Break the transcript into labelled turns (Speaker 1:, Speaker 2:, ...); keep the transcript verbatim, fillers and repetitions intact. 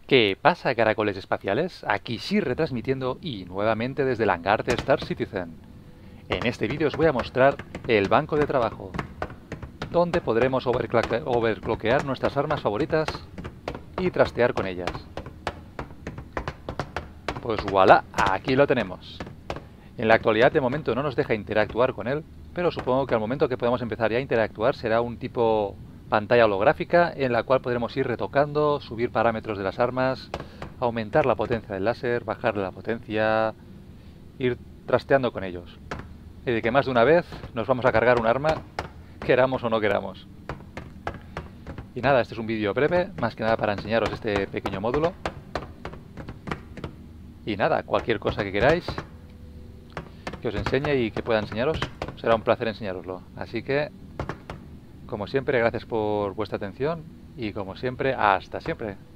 Speaker 1: ¿Qué pasa, caracoles espaciales? Aquí sí retransmitiendo y nuevamente desde el hangar de Star Citizen. En este vídeo os voy a mostrar el banco de trabajo, donde podremos overcloque- overclockear nuestras armas favoritas y trastear con ellas. Pues voilà, aquí lo tenemos. En la actualidad de momento no nos deja interactuar con él, pero supongo que al momento que podamos empezar ya a interactuar será un tipo pantalla holográfica en la cual podremos ir retocando, subir parámetros de las armas, aumentar la potencia del láser, bajarle la potencia, ir trasteando con ellos. Y de que más de una vez nos vamos a cargar un arma, queramos o no queramos. Y nada, este es un vídeo breve, más que nada para enseñaros este pequeño módulo. Y nada, cualquier cosa que queráis que os enseñe y que pueda enseñaros, será un placer enseñaroslo. Así que, como siempre, gracias por vuestra atención y como siempre, hasta siempre.